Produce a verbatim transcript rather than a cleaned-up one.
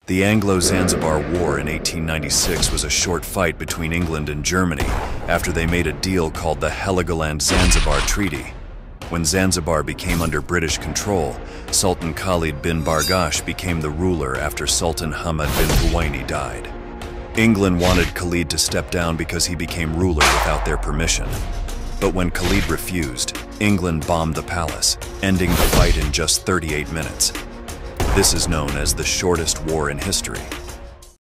The Anglo-Zanzibar War in eighteen ninety-six was a short fight between England and Germany after they made a deal called the Heligoland-Zanzibar Treaty. When Zanzibar became under British control, Sultan Khalid bin Barghash became the ruler after Sultan Hamad bin Thuwaini died. England wanted Khalid to step down because he became ruler without their permission. But when Khalid refused, England bombed the palace, ending the fight in just thirty-eight minutes. This is known as the shortest war in history.